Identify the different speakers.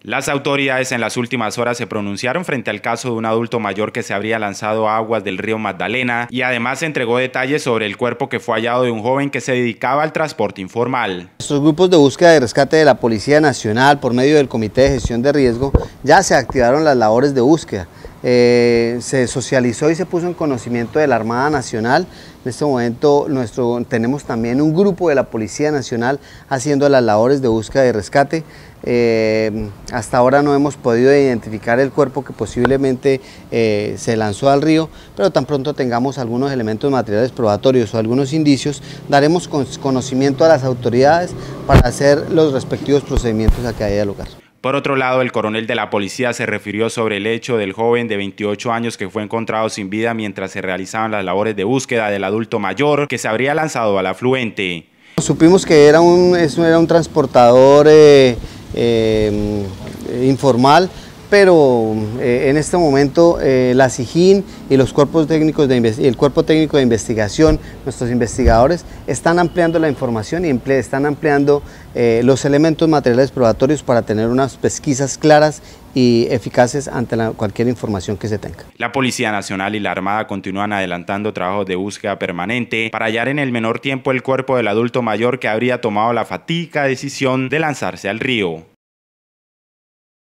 Speaker 1: Las autoridades en las últimas horas se pronunciaron frente al caso de un adulto mayor que se habría lanzado a aguas del río Magdalena y además entregó detalles sobre el cuerpo que fue hallado de un joven que se dedicaba al transporte informal.
Speaker 2: Nuestros grupos de búsqueda y rescate de la Policía Nacional por medio del Comité de Gestión de Riesgo ya se activaron las labores de búsqueda. Se socializó y se puso en conocimiento de la Armada Nacional. En este momento tenemos también un grupo de la Policía Nacional haciendo las labores de búsqueda y rescate. Hasta ahora no hemos podido identificar el cuerpo que posiblemente se lanzó al río, pero tan pronto tengamos algunos elementos materiales probatorios o algunos indicios, daremos conocimiento a las autoridades para hacer los respectivos procedimientos a que haya lugar.
Speaker 1: Por otro lado, el coronel de la policía se refirió sobre el hecho del joven de 28 años que fue encontrado sin vida mientras se realizaban las labores de búsqueda del adulto mayor que se habría lanzado al afluente.
Speaker 2: Supimos que era un transportador informal, pero en este momento la SIJIN y los cuerpos técnicos el Cuerpo Técnico de Investigación, nuestros investigadores, están ampliando la información y están ampliando los elementos materiales probatorios para tener unas pesquisas claras y eficaces ante cualquier información que se tenga.
Speaker 1: La Policía Nacional y la Armada continúan adelantando trabajos de búsqueda permanente para hallar en el menor tiempo el cuerpo del adulto mayor que habría tomado la fatídica decisión de lanzarse al río.